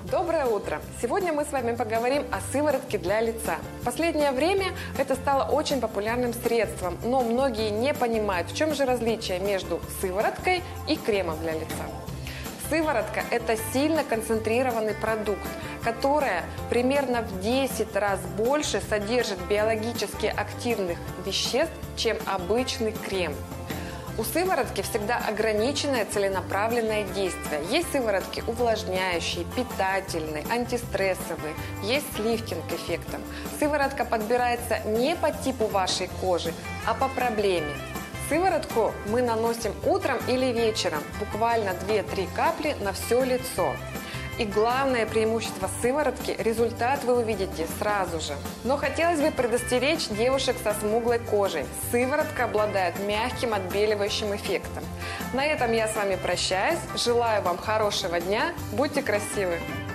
Доброе утро! Сегодня мы с вами поговорим о сыворотке для лица. В последнее время это стало очень популярным средством, но многие не понимают, в чем же различие между сывороткой и кремом для лица. Сыворотка – это сильно концентрированный продукт, который примерно в 10 раз больше содержит биологически активных веществ, чем обычный крем. У сыворотки всегда ограниченное целенаправленное действие. Есть сыворотки увлажняющие, питательные, антистрессовые, есть с лифтинг-эффектом. Сыворотка подбирается не по типу вашей кожи, а по проблеме. Сыворотку мы наносим утром или вечером, буквально 2-3 капли на все лицо. И главное преимущество сыворотки – результат вы увидите сразу же. Но хотелось бы предостеречь девушек со смуглой кожей. Сыворотка обладает мягким отбеливающим эффектом. На этом я с вами прощаюсь. Желаю вам хорошего дня. Будьте красивы!